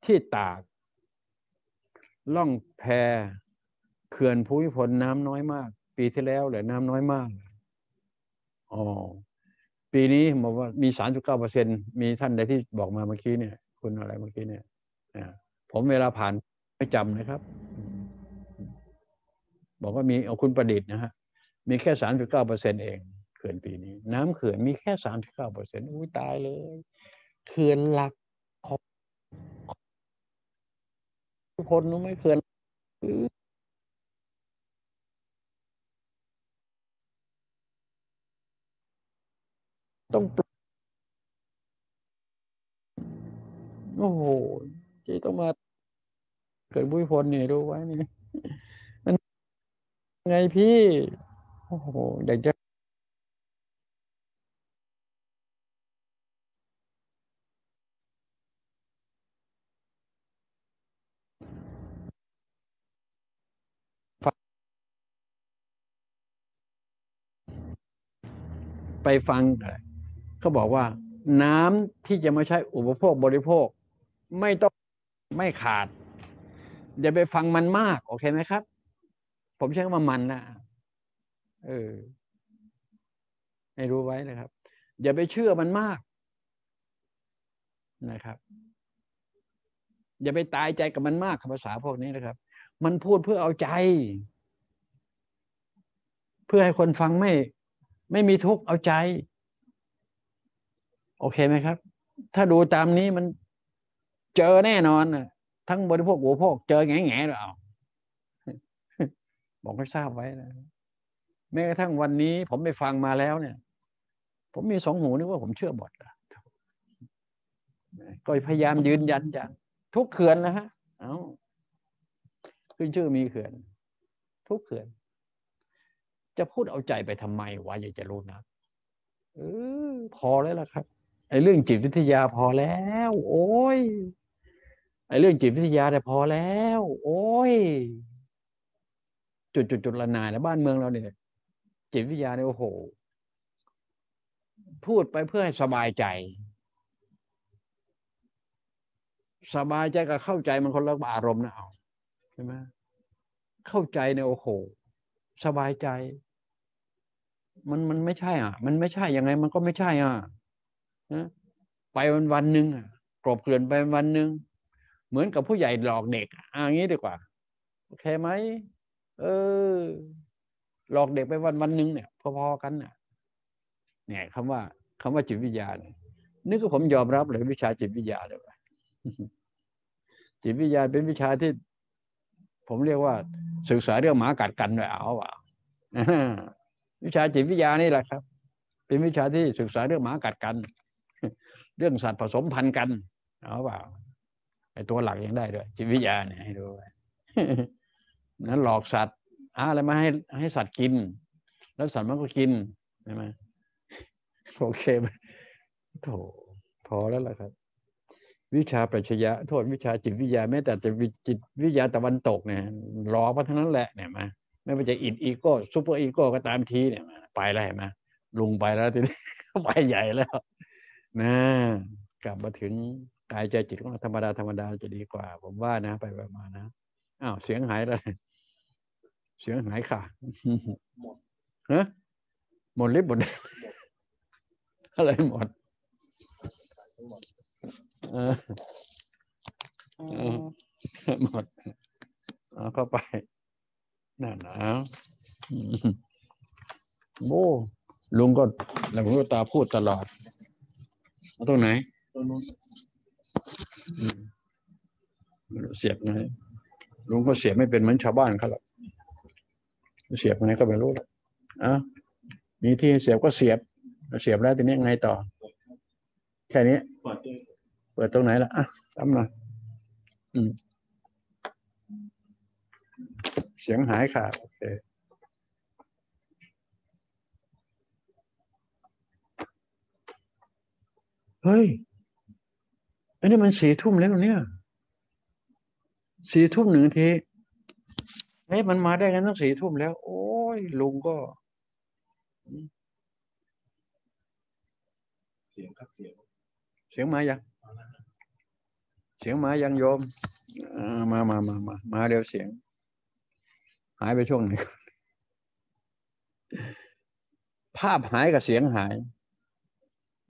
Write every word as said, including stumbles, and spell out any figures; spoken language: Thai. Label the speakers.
Speaker 1: ที่ตากล่องแพเขื่อนภูมิพลน้ำน้อยมากปีที่แล้วเหลือน้ำน้อยมากอ๋อปีนี้บอกว่ามีสามสิบเก้าเปอร์เซ็นต์มีท่านใดที่บอกมาเมื่อกี้เนี่ยคุณอะไรเมื่อกี้เนี่ยผมเวลาผ่านไม่จำนะครับบอกว่ามีเอาคุณประดิษฐ์นะฮะมีแค่สามสิบเก้าเปอร์เซ็นต์เองเขื่อนปีนี้น้ำเขื่อนมีแค่สามสิบเก้าเปอร์เซ็นต์อุ้ยตายเลยเขื่อนหลักของทุกคนรู้ไหมเขื่อนต้องโอ้โหที่ต้องมาเขื่อนภูมิพลเนี่ยดูไว้นี่มันไงพี่โอ้โหอยากจะไปฟังเขาบอกว่าน้ำที่จะมาใช้อุปโภคบริโภคไม่ต้องไม่ขาดอย่าไปฟังมันมากโอเคไหมครับผมใช้คำว่ามันนะเออให้รู้ไว้นะครับอย่าไปเชื่อมันมากนะครับอย่าไปตายใจกับมันมากภาษาพวกนี้นะครับมันพูดเพื่อเอาใจเพื่อให้คนฟังไม่ไม่มีทุกข์เอาใจโอเคไหมครับถ้าดูตามนี้มันเจอแน่นอนทั้งบริโภคอุปโภคเจอแง่แง่หรือเปล่าบอกให้ทราบไว้นะแม้กระทั่งวันนี้ผมไปฟังมาแล้วเนี่ยผมมีสองหูนึกว่าผมเชื่อหมดก็พยายามยืนยันจากทุกเขื่อนนะฮะเอ้าขึ้นชื่อมีเขื่อนทุกเขื่อนจะพูดเอาใจไปทำไมวะอยากจะรู้นะเออพอแล้วล่ะครับไอ้เรื่องจิตวิทยาพอแล้วโอ้ยไอ้เรื่องจิตวิทยาแต่พอแล้วโอ้ยจุดจุดจุดละนายแล้วบ้านเมืองเราเนี่ยจิตวิทยาเนี่ยโอ้โหพูดไปเพื่อให้สบายใจสบายใจกับเข้าใจมันคนละอารมณ์นะเอาใช่ไหมเข้าใจเนี่ยโอ้โหสบายใจมันมันไม่ใช่อ่ะมันไม่ใช่ยังไงมันก็ไม่ใช่อ่ะนะไปวันวันหนึ่งอ่ะกลบเกลื่อนไปวันหนึ่งเหมือนกับผู้ใหญ่หลอกเด็กอ่ะอย่างนี้ดีกว่าโอเคไหมเออหลอกเด็กไปวันวันหนึ่งเนี่ยพอๆกันเนี่ยเนี่ยคำว่าคำว่าจิตวิทยาเนี่ยนี่ก็ผมยอมรับเลยวิชาจิตวิทยาเลยว่าจิตวิทยาเป็นวิชาที่ผมเรียกว่าศึกษาเรื่องหมากัดกันด้วยเอาอ่ะวิชาจิตวิทยานี่แหละครับเป็นวิชาที่ศึกษาเรื่องหมากัดกันเรื่องสัตว์ผสมพันธุ์กันเอาเปล่าไอตัวหลักยังได้ด้วยจิตวิทยาเนี่ยให้ดูนั้นหลอกสัตว์อะไรมาให้ให้สัตว์กินแล้วสัตว์มันก็กินใช่ไหมโอเคไหมโถพอแล้วล่ะครับวิชาปรัชญาโทษวิชาจิตวิทยาแม้แต่จิตวิทยาตะวันตกเนี่ยหลอกมาทั้งนั้นแหละเนี่ยมาไม่ว่าจะอินอีโก้ซูเปอร์อีโก้ก็ตามทีเนี่ยไปแล้วเห็นไหมลุงไปแล้วทีนี้ไปใหญ่แล้วนะกลับมาถึงกายใจจิตของเราธรรมดาธรรมดาจะดีกว่าผมว่านะไปประมาณนะอ้าวเสียงหายแล้วเสียงหายค่ะหมดฮะหมดลิฟต์หมดอะไรหมดเออเออหมดเอาเข้าไปนั่นนะโอ้ลุงก็แล้วผมก็ตาพูดตลอดเอาตรงไหนตรงนู้นเสียบไงลุงก็เสียบไม่เป็นเหมือนชาวบ้านเขาหรอกเสียบไงก็ไม่รู้แล้วอ่ะมีที่เสียบก็เสียบเสียบแล้วทีนี้ไงต่อแค่นี้เปิดตรงไหนล่ะอ่ะทำหน่อยอืมเสียงหายขาดโอเคเฮ้ยอันนี้มันสี่ทุ่มแล้วเนี่ยสี่ทุ่มหนึ่งนาทีเฮ้ยมันมาได้กันตั้งสี่ทุ่มแล้วโอ้ยลุงก็เสียงครับเสียงเสียงมายังเสียงมายังโยมมามามามามาเดี๋ยวเสียงหายไปช่วงหนึ่งภาพหายกับเสียงหาย